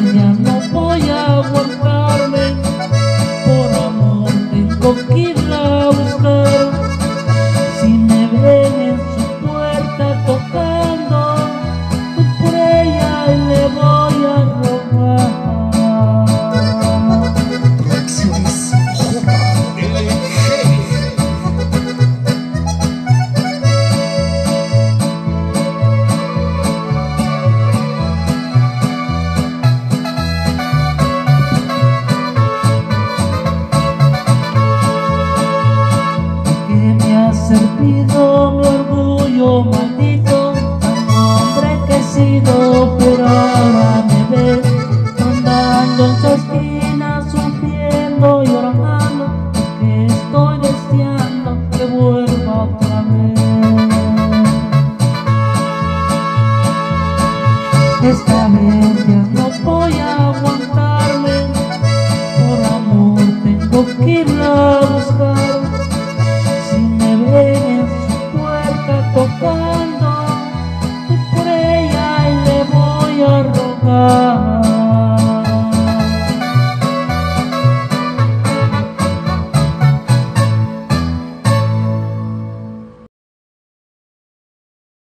Ya no voy a aguantarme, por amor tengo que irla a buscar. Si me ven en su puerta tocando, pues por ella le voy a robar. Producciones JLG. Servido mi orgullo maldito, tan hombre que he sido, pero ahora me ves rondando en su esquina, sufriendo y llorando, porque estoy deseando que vuelva otra vez. Esta vez ya no voy a aguantar.